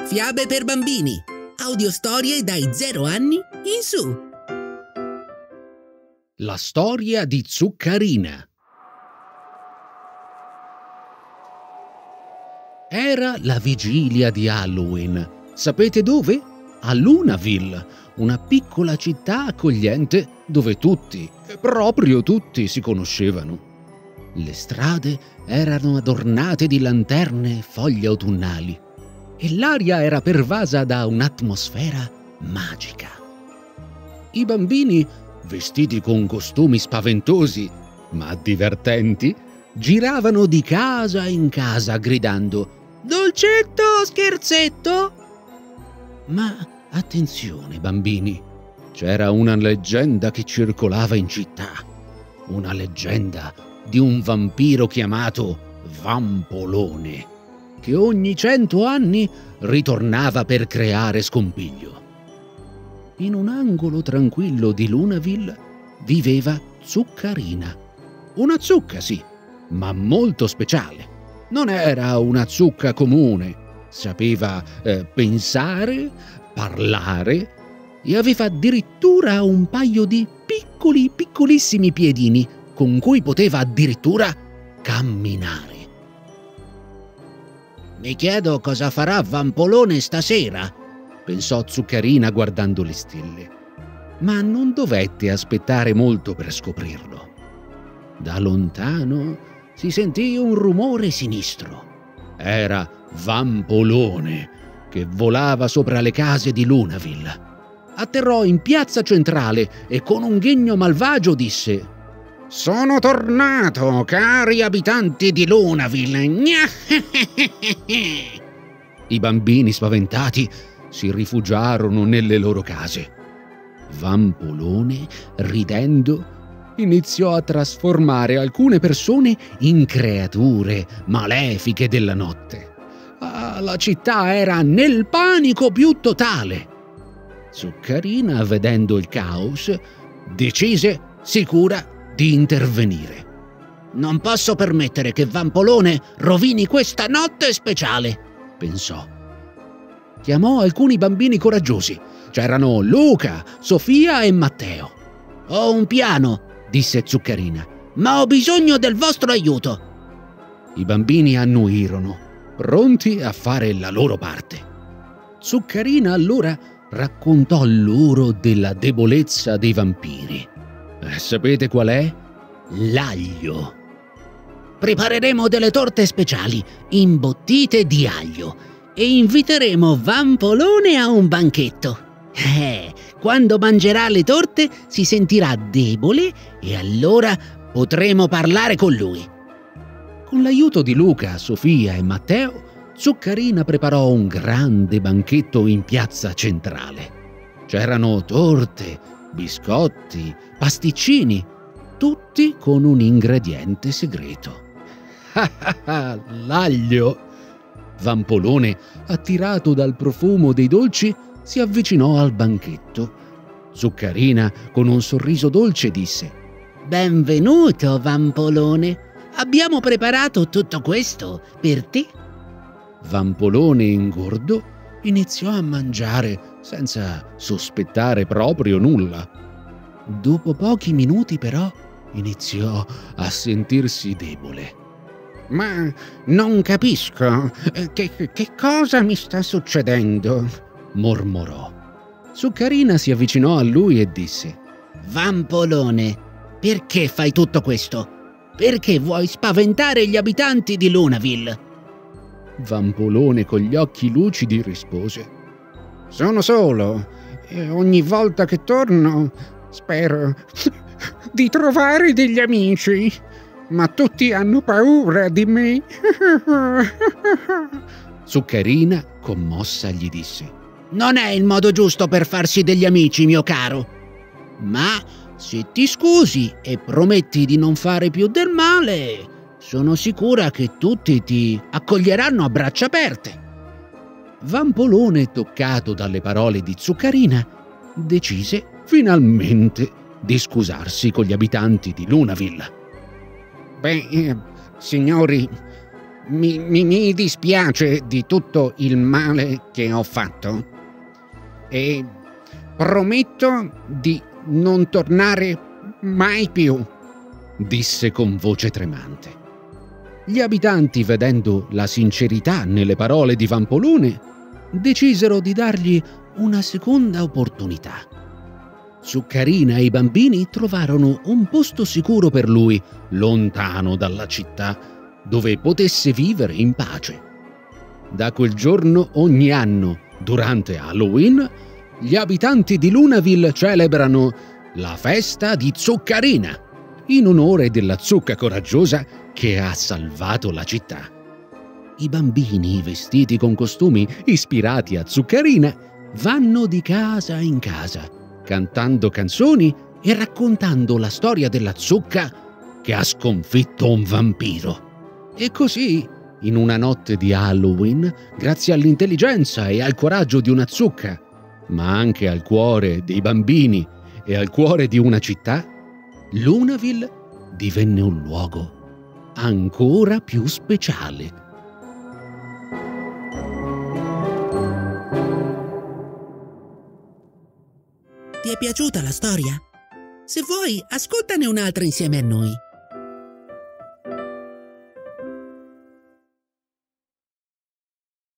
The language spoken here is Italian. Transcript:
Fiabe per bambini. Audiostorie dai 0 anni in su. La storia di Zuccarina. Era la vigilia di Halloween. Sapete dove? A Lunaville, una piccola città accogliente dove tutti, proprio tutti, si conoscevano. Le strade erano adornate di lanterne e foglie autunnali e l'aria era pervasa da un'atmosfera magica. I bambini, vestiti con costumi spaventosi ma divertenti, giravano di casa in casa gridando «Dolcetto, scherzetto!». Ma attenzione, bambini, c'era una leggenda che circolava in città, una leggenda di un vampiro chiamato Vampolone, che ogni 100 anni ritornava per creare scompiglio. In un angolo tranquillo di Lunaville viveva Zuccarina. Una zucca, sì, ma molto speciale. Non era una zucca comune. Sapeva pensare, parlare e aveva addirittura un paio di piccolissimi piedini con cui poteva addirittura camminare. «Mi chiedo cosa farà Vampolone stasera», pensò Zuccarina guardando le stelle. Ma non dovette aspettare molto per scoprirlo. Da lontano si sentì un rumore sinistro. Era Vampolone che volava sopra le case di Lunaville. Atterrò in piazza centrale e con un ghigno malvagio disse: «Sono tornato, cari abitanti di Lunaville!» I bambini spaventati si rifugiarono nelle loro case. Vampolone, ridendo, iniziò a trasformare alcune persone in creature malefiche della notte. La città era nel panico più totale. Zuccarina, vedendo il caos, decise, sicura, di intervenire. «Non posso permettere che Vampolone rovini questa notte speciale», pensò. Chiamò alcuni bambini coraggiosi. C'erano Luca, Sofia e Matteo. «Ho un piano», disse Zuccarina, «ma ho bisogno del vostro aiuto». I bambini annuirono, pronti a fare la loro parte. Zuccarina allora raccontò loro della debolezza dei vampiri. Sapete qual è? L'aglio. «Prepareremo delle torte speciali, imbottite di aglio, e inviteremo Vampolone a un banchetto. Quando mangerà le torte si sentirà debole e allora potremo parlare con lui». Con l'aiuto di Luca, Sofia e Matteo, Zuccarina preparò un grande banchetto in piazza centrale. C'erano torte, biscotti, pasticcini, tutti con un ingrediente segreto. L'aglio! Vampolone, attirato dal profumo dei dolci, si avvicinò al banchetto. Zuccarina, con un sorriso dolce, disse: «Benvenuto, Vampolone! Abbiamo preparato tutto questo per te». Vampolone, ingordo, iniziò a mangiare senza sospettare proprio nulla. Dopo pochi minuti, però, iniziò a sentirsi debole. «Ma non capisco. Che cosa mi sta succedendo?» mormorò. Zuccarina si avvicinò a lui e disse: «Vampolone, perché fai tutto questo? Perché vuoi spaventare gli abitanti di Lunaville?» Vampolone, con gli occhi lucidi, rispose: «Sono solo e ogni volta che torno spero di trovare degli amici, ma tutti hanno paura di me». Zuccarina, commossa, gli disse: «Non è il modo giusto per farsi degli amici, mio caro. Ma se ti scusi e prometti di non fare più del male, sono sicura che tutti ti accoglieranno a braccia aperte». Vampolone, toccato dalle parole di Zuccarina, decise finalmente di scusarsi con gli abitanti di Lunaville. «Beh, signori, Mi dispiace di tutto il male che ho fatto e prometto di non tornare mai più, disse con voce tremante. Gli abitanti, vedendo la sincerità nelle parole di Vampolone, decisero di dargli una seconda opportunità. Zuccarina e i bambini trovarono un posto sicuro per lui, lontano dalla città, dove potesse vivere in pace. Da quel giorno, ogni anno, durante Halloween, gli abitanti di Lunaville celebrano la festa di Zuccarina, in onore della zucca coraggiosa che ha salvato la città. I bambini, vestiti con costumi ispirati a Zuccarina, vanno di casa in casa, cantando canzoni e raccontando la storia della zucca che ha sconfitto un vampiro. E così, in una notte di Halloween, grazie all'intelligenza e al coraggio di una zucca, ma anche al cuore dei bambini e al cuore di una città, Lunaville divenne un luogo ancora più speciale. Ti è piaciuta la storia? Se vuoi, ascoltane un'altra insieme a noi.